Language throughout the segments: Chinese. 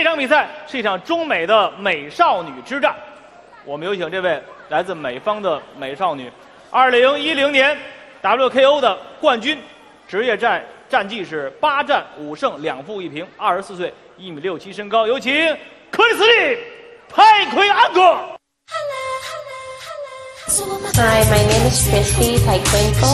这场比赛是一场中美的美少女之战。我们有请这位来自美方的美少女，2010年 WKO 的冠军，职业战绩是8战5胜2负1平，24岁，1.67米身高。有请克里斯蒂泰奎安哥。 Hi, my name is Christy Taekwondo.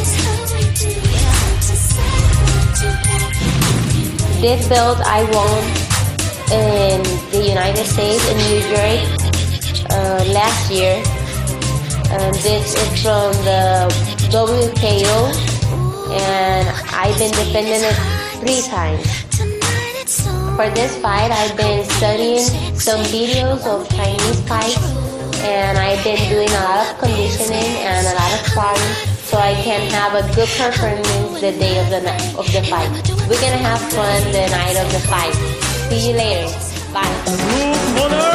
This belt I won in the United States in New York last year. This is from the WKO, and I've been defending it 3 times. For this fight, I've been studying some videos of Chinese fights. And I've been doing a lot of conditioning and a lot of sparring so I can have a good performance the day of the fight. We're gonna have fun the night of the fight. See you later. Bye.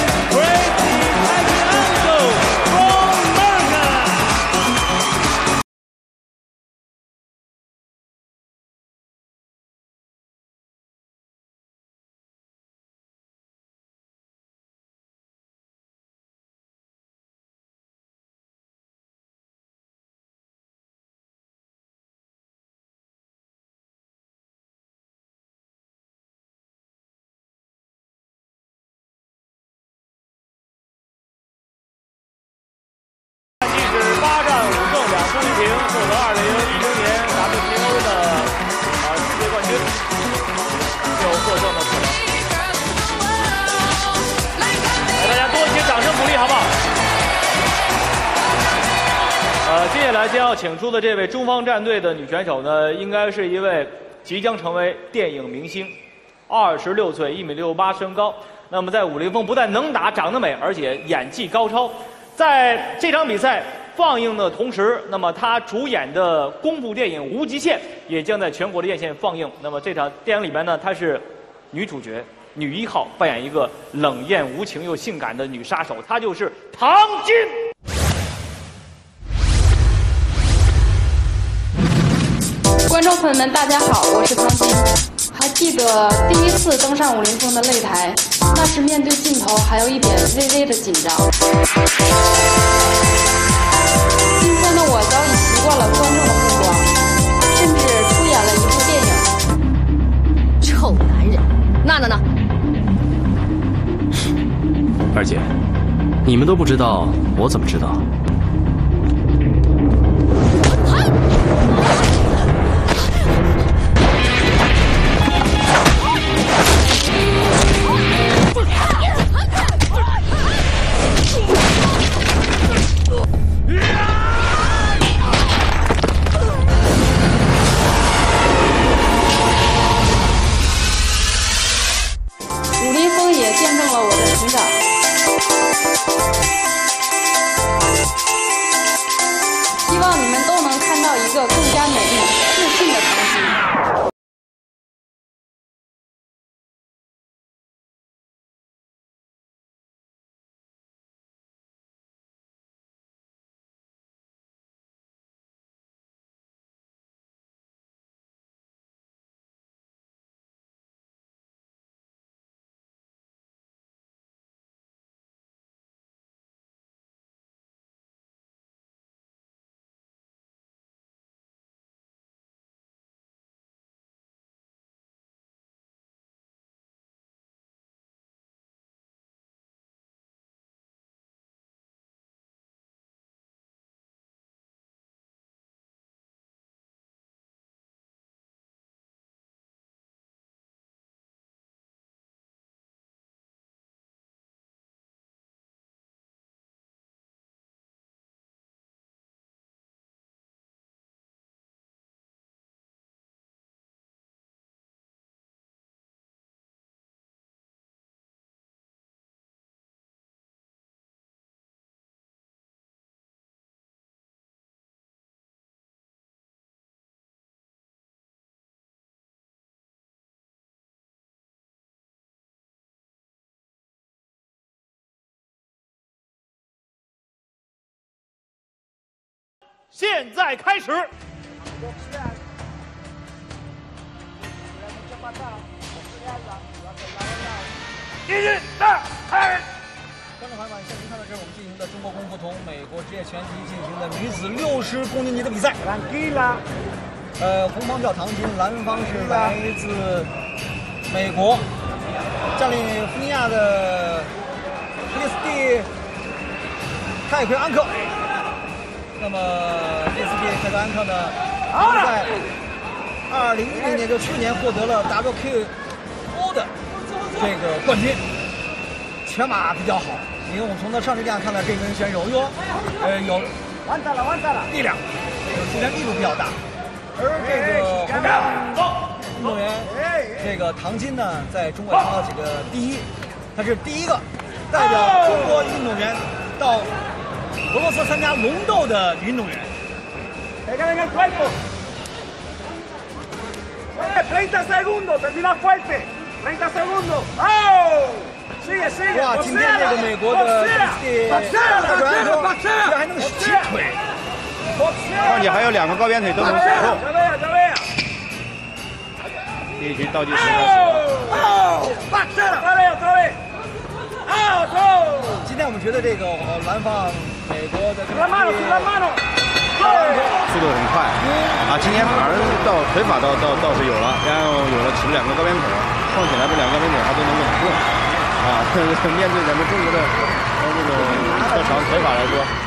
接下来将要请出的这位中方战队的女选手呢，应该是一位即将成为电影明星，26岁，1.68米身高。那么在武林风不但能打、长得美，而且演技高超。在这场比赛放映的同时，那么她主演的功夫电影《无极限》也将在全国的院线放映。那么这场电影里边呢，她是女主角，女1号，扮演一个冷艳无情又性感的女杀手，她就是唐晶。 观众朋友们，大家好，我是唐晶。还记得第一次登上武林风的擂台，那时面对镜头还有一点微微的紧张。今天的我早已习惯了观众的目光，甚至出演了一部电影。 臭男人，娜娜呢？ 二姐，你们都不知道，我怎么知道？ 武林风也见证了我的成长。希望你们都能看到一个更加美丽、自信的唐晶。 现在开始。 界拳击进行的女子60公斤级的比赛。红方叫唐金，蓝方是来自美国，占领弗尼亚的克里斯蒂泰奎安克。那么克里斯蒂泰奎安克呢，在2010年就去年获得了 WKO 的这个冠军，拳马比较好。因为我们从他上肢架看到这名选手，有力量，出拳力度比较大。而这个红方运动员，这个唐金呢，在中国拿到几个第一，他是第一个代表中国运动员到俄罗斯参加龙斗的运动员。 30 segundos, termina fuerte. 30 segundos. ¡Oh! Sigue, sigue. 哇，今天这个美国的泰奎安克居然还能击腿， 况且还有2个高边腿都能使用。第一局倒计时开始了。 今天我们觉得这个蓝方美国的速度很快啊！今天反而到腿法倒是有了，然后有了起了2个高边腿，况且呢这2个高边腿还都能稳住啊！面对咱们中国的这种特长腿法来说。